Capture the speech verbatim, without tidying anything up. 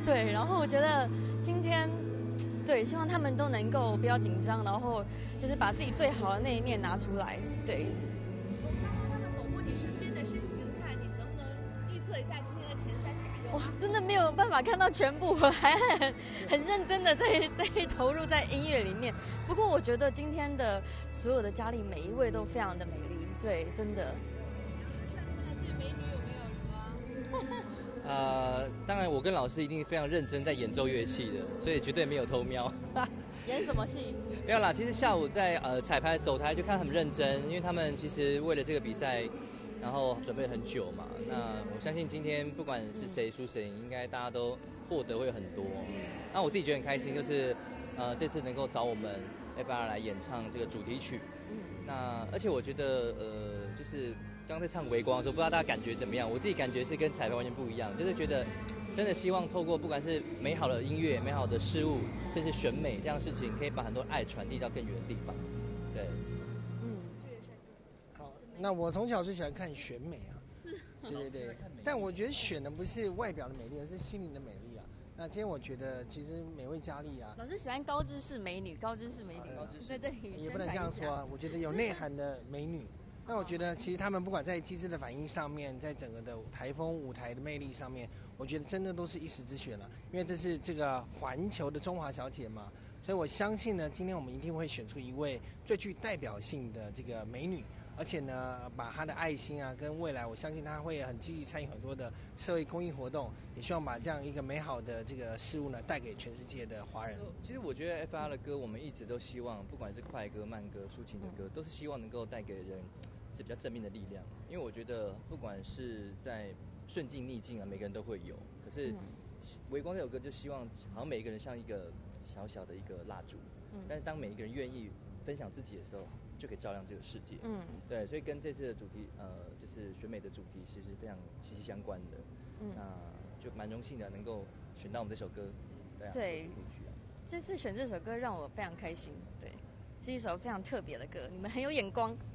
对，然后我觉得今天，对，希望他们都能够不要紧张，然后就是把自己最好的那一面拿出来，对。 他们走过你身边的身形看，你能不能预测一下今天的前三甲？ 哇，真的没有办法看到全部，我还很很认真的在在投入在音乐里面。不过我觉得今天的所有的佳丽每一位都非常的美丽，对，真的。 最美女有没有什么？ 呃，当然我跟老师一定非常认真在演奏乐器的，所以绝对没有偷瞄。 演什么戏？ 没有啦，其实下午在呃彩排走台就看很认真，因为他们其实为了这个比赛，然后准备很久嘛。那我相信今天不管是谁输谁赢，应该大家都获得会很多。那我自己觉得很开心，就是呃这次能够找我们 F R 来演唱这个主题曲。那而且我觉得呃就是刚在唱《微光》的时候，不知道大家感觉怎么样？我自己感觉是跟彩排完全不一样，就是觉得真的希望透过不管是美好的音乐、美好的事物，甚至选美这样的事情，可以把很多爱传递到更远的地方。对。 嗯。 好，那我从小就喜欢看选美啊。对对对。但我觉得选的不是外表的美丽，而是心灵的美丽啊。那今天我觉得其实每位佳丽啊， 老师喜欢高知识美女，高知识美女， 高知识在这里也不能这样说啊。我觉得有内涵的美女。那我觉得其实他们不管在机智的反应上面，在整个的台风舞台的魅力上面，我觉得真的都是一时之选了。因为这是这个环球的中华小姐嘛，所以我相信呢，今天我们一定会选出一位最具代表性的这个美女，而且呢，把她的爱心啊跟未来，我相信她会很积极参与很多的社会公益活动，也希望把这样一个美好的这个事物呢带给全世界的华人。 其实我觉得 F R 的歌，我们一直都希望，不管是快歌、慢歌、抒情的歌，都是希望能够带给人是比较正面的力量。因为我觉得不管是在顺境逆境啊，每个人都会有。可是《微光》这首歌就希望，好像每一个人像一个小小的一个蜡烛，但是当每一个人愿意分享自己的时候，就可以照亮这个世界。嗯，对，所以跟这次的主题，呃，就是选美的主题，其实非常息息相关的。嗯，那就蛮荣幸的能够选到我们这首歌。对啊。 对。这次选这首歌让我非常开心，对，是一首非常特别的歌，你们很有眼光。